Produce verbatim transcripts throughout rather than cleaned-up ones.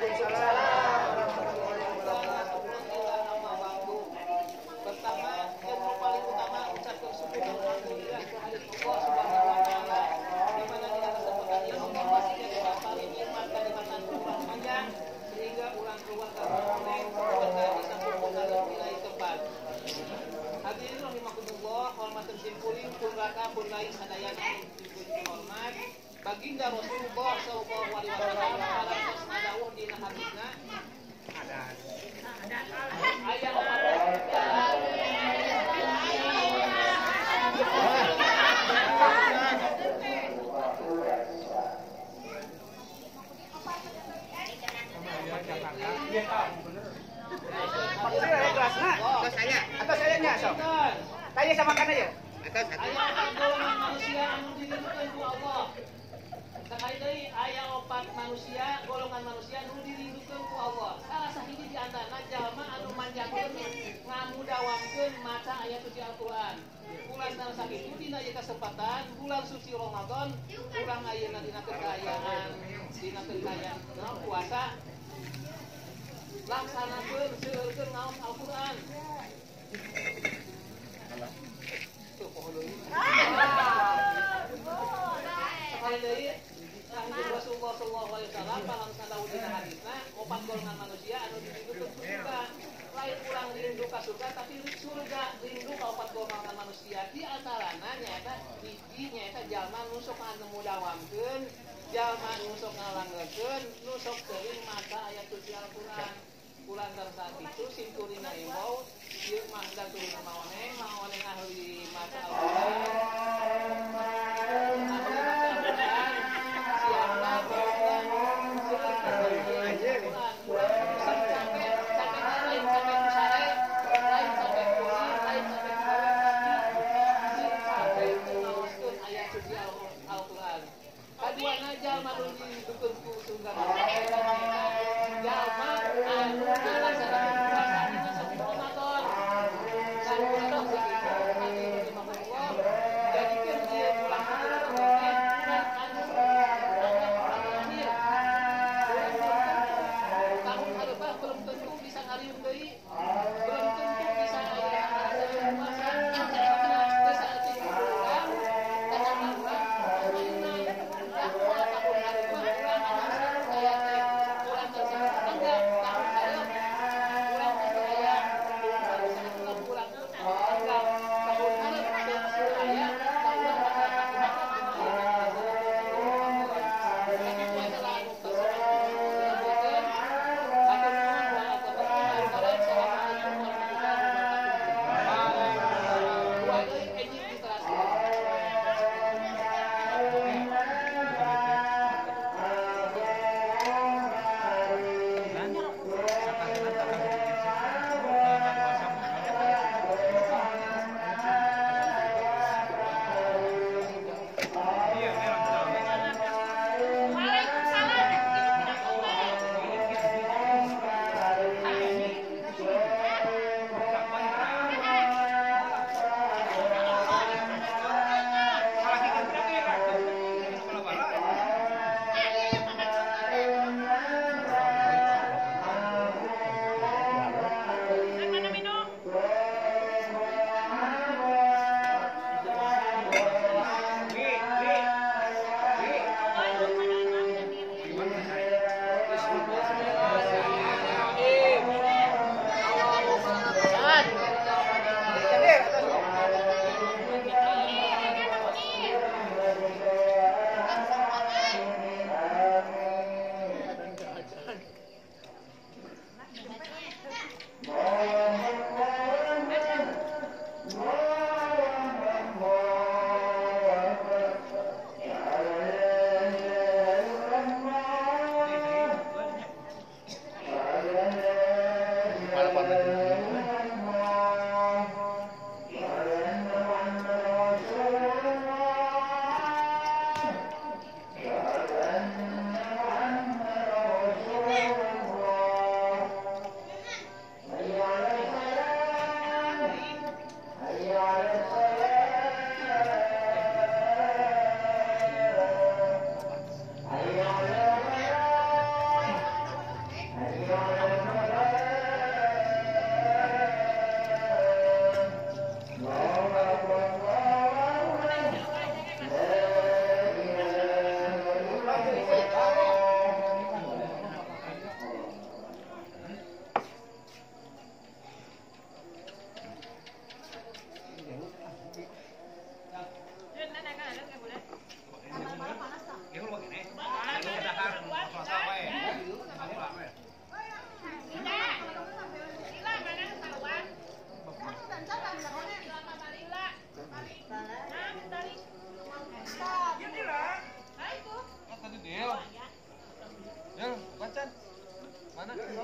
Pertama, yang paling utama ucapkan syukur dan alhamdulillah kehadirat Allah Subhanahu wa taala di mana di atas kesempatan ini Allah masih jadi paling nikmat kenikmatan umur panjang sehingga ulang keluar dari koneng serta bisa kumpul dari nilai tempat. Hadirin rahimakumullah, hormatan simpuling pun raka pun lain sadayana simpuling hormat baginda Rasulullah sallallahu alaihi wasallam parantos ngadawuh dina hadisna ada ayat Atau saya, atau saya nya so. Tanya sama kan aja. Atau satu. Ayat golongan manusia anu dirindukeun ku Allah. Sakali deui aya opat manusia, golongan manusia anu dirindukeun ku Allah. Salah sahiji di antarana jalma anu manjangkeun ngamudawamkeun maca ayat suci Al-Qur'an. Bulan salah sakitu dina ieu kesempatan bulan suci Ramadan urang ayeuna dina kekayaan, dina kekayaan naon puasa. Laksanakeun seueurkeun naon Al-Qur'an. Tuh pohon deui. Sakali deui Rasulullah sallallahu alaihi wasallam palang sadawu dina hadisna opat golongan manusia anu dirindukeun ku surga. Lain urang rindu ka surga tapi surga rindu ka opat golongan manusia. Di antarana nyaeta hiji nyaeta jalma nu sok ngamudawamkeun, jalma nu sok ngalanggeukeun, nu sok teuing maca ayat suci Al-Qur'an. Bulan saat itu simkurina imbau ieu mah dan turun maoneng maoneng ahli maca Al-Qur'an. Kaduana jalma nu didukeun ku surga jalma anu ngalaksanakeun puasa dina satu Ramadan. Sakurang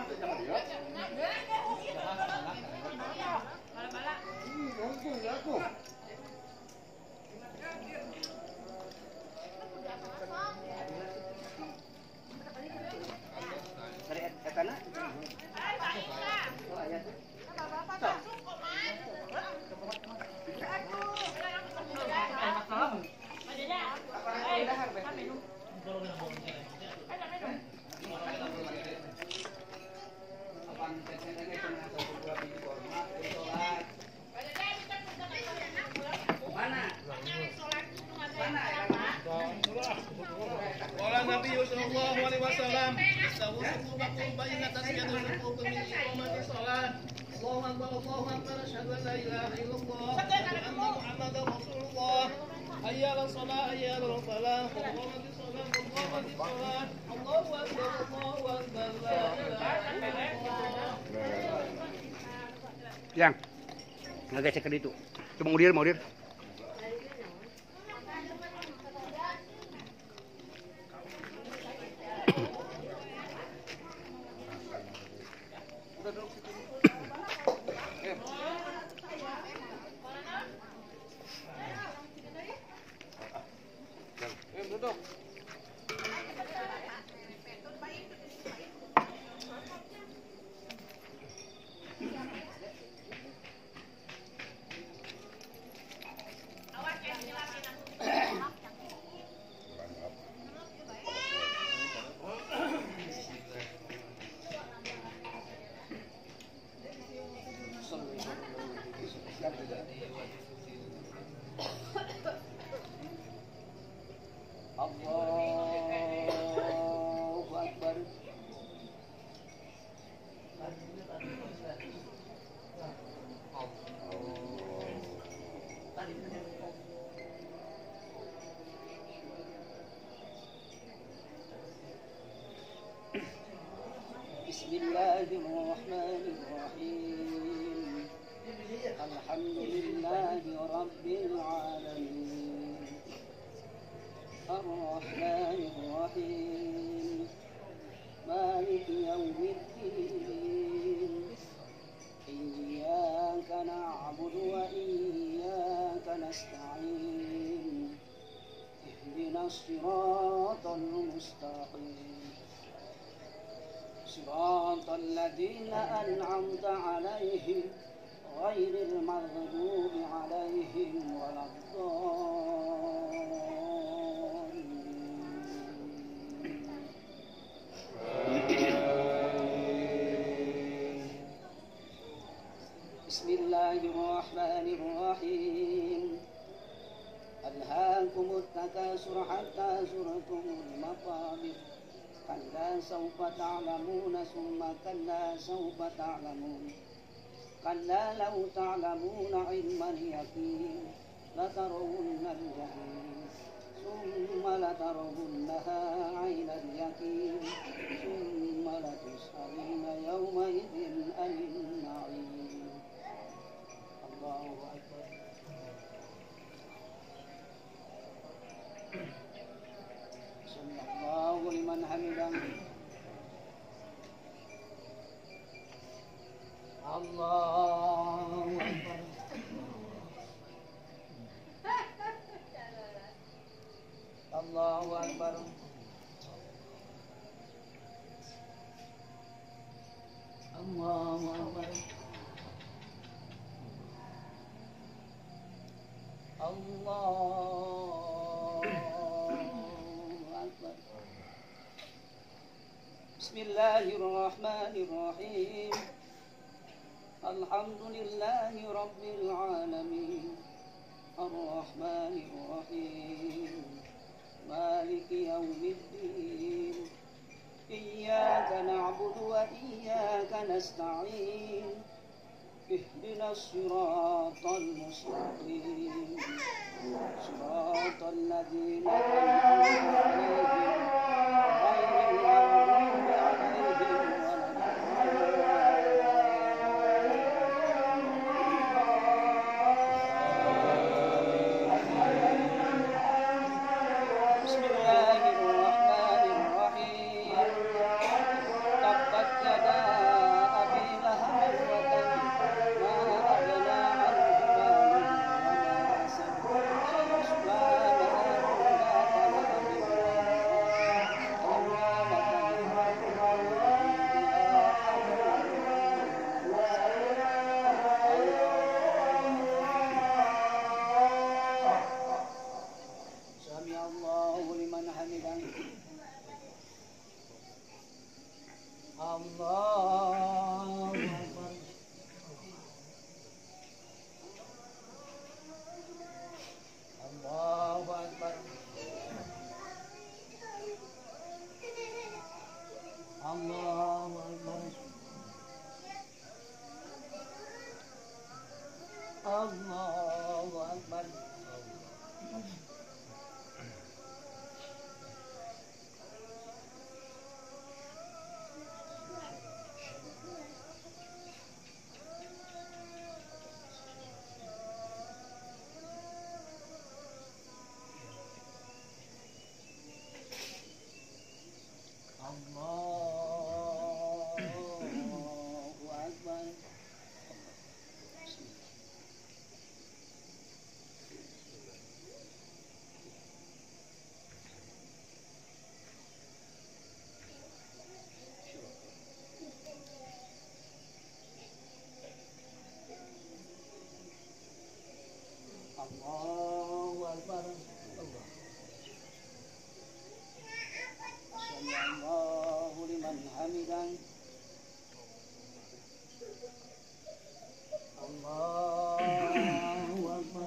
Qala Nabi sallallahu alaihi wasallam, "Istawusu bakum baina tasjadul ruku' min iqamati shalah." Allahu akbar, Allahu akbar, asyhadu an la ilaha illallah wa anna Muhammadar Rasulullah. Hayya 'alas shalah, hayya 'alal falah. Qamatis shalah, qamatis shalah. Allahu akbar, Allahu akbar. La ilaha illallah. Yang ngagesek ke ditu. Coba mudir, mudir. Duduk. Allahu Akbar. Bismillahirrahmanirrahim. Alhamdulillahi rabbil alamin. Ar-Rahmanir-Rahim. Maliki yaumiddin. Iyyaka na'budu wa iyyaka nasta'in. Ihdinas siratal mustaqim. Siratal ladzina an'amta 'alaihim ghairil maghdubi 'alaihim waladdallin. Bismillahirrahmanirrahim. Alhaakumut takasur hatta zurtumul maqabir. Kalla sawfa ta'lamuna summa kalla sawfa ta'lamun. Kalla law ta'lamuna 'ilmal yaqin latarawunnal jahim. Summa latarawunnaha 'ainal yaqin. Summa latus'aluna yawma idzin 'anil na'im. Allahu akbar. Sallallahu liman hamidah. Allahu akbar. Allahu akbar. Allahu akbar. Allahu akbar. Bismillahirrahmanirrahim. Alhamdulillahi rabbil alamin. Ar-Rahmanir-Rahim. Maliki yaumiddin. Iyyaka na'budu wa iyyaka nasta'in. Ihdinas siratal mustaqim. Siratal ladzina an'amta 'alaihim ghairil maghdubi 'alaihim waladdallin. Bismillahirrahmanirrahim. Tabbat yadaa Allahu Akbar. Allahu Akbar. Allahu Akbar. Allahu Akbar. Allahu Akbar. Allah. Sallallahu liman hamidan. Allahu Akbar.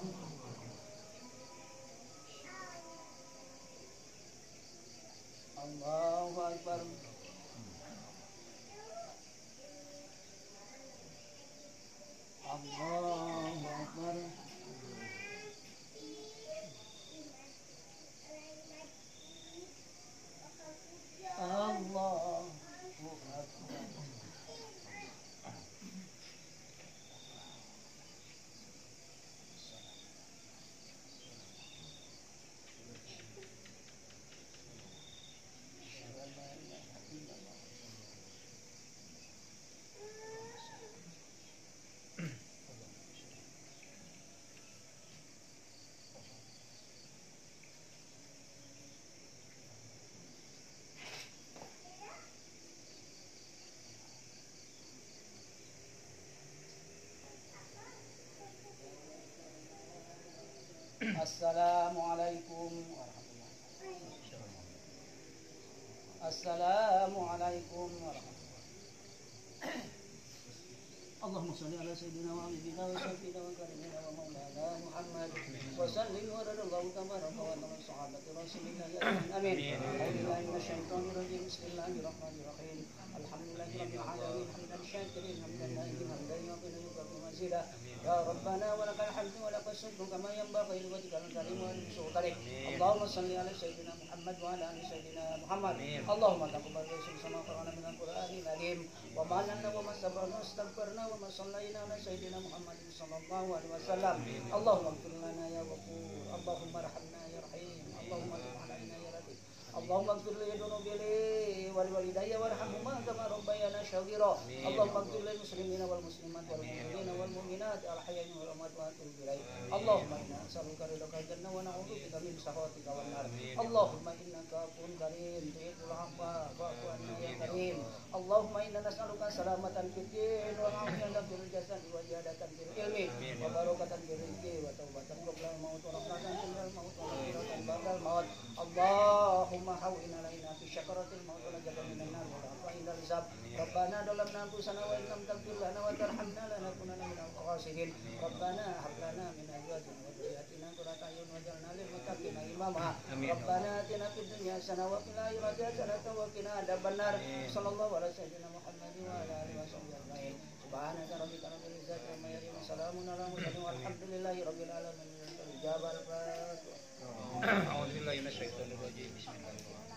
Allahu Akbar. Allahu Akbar. Allahu Akbar. Assalamualaikum warahmatullahi wabarakatuh. Assalamualaikum warahmatullahi wabarakatuh. Allahumma salli ala sayyidina wa habibina wa syafiina wa karimina wa maulana Muhammad wa sallim wa radallahu tabaraka wa ta'ala sahabati rasulillah amin. A'udzubillahi minasyaitonir rajim. Bismillahirrahmanirrahim. Alhamdulillahi rabbil alamin hamdan syakirin hamdan na'imin hamdan yuqinu yuqabu mazida. Ya Rabbana wa lakal hamdu wa lakal syukru kama yanbaghi li wajhikal karim wa li sultanik. Allahumma salli ala sayyidina Muhammad wa ala ali sayyidina Muhammad. Allahumma taqabbal sama qur'ana min al-Qur'anil azim wa ma lanna wa ma sabarna astaghfirna wa ma sallaina ala sayyidina Muhammad sallallahu alaihi wasallam. Allahumma ighfir lana ya ghafur. Allahumma arhamna ya rahim. Allahumma tub alaina ya latif. Allahumma ighfir li dhunubi wa li walidayya warhamhuma kama rabbayana shaghira. Allahumma ighfir lil muslimina wal muslimat wal mu'minina wal mu'minat al hayyina wal amwat wa atubu ilaik. Allahumma inna nas'aluka ridhaka jannah wa na'udzu bika min sakhatika wan nar. Allahumma innaka afuwwun karim tuhibbul 'afwa fa'fu 'anna ya karim. Allahumma inna nas'aluka salamatan fid din wa 'afiyatan fil jasad wa ziyadatan fil ilmi wa barakatan fil rizqi wa taubatan qabla al-maut wa rahmatan fil maut wa maghfiratan ba'da al-maut. Allahumma hawwin 'alaina fi syakaratil maut wa najatan minan nar wa afina al-hisab. Rabbana dalamna anfusana wa in lam taghfir lana wa tarhamna lanakunanna minal khasirin. Rabbana hab lana min azwajina wa dhurriyyatina qurrata a'yun waj'alna lil muttaqina imama. Rabbana atina fid dunya hasanah wa fil akhirati hasanah wa qina adzabannar. Sallallahu alaihi sayyidina Muhammad wa ala alihi washabbihi ajma'in. Subhanaka rabbika rabbil izzati amma yasifun wa salamun ala mursalin walhamdulillahi rabbil alamin. Ijabal fatihah. A'udzu billahi minasyaitonir rajim. Bismillahirrahmanirrahim.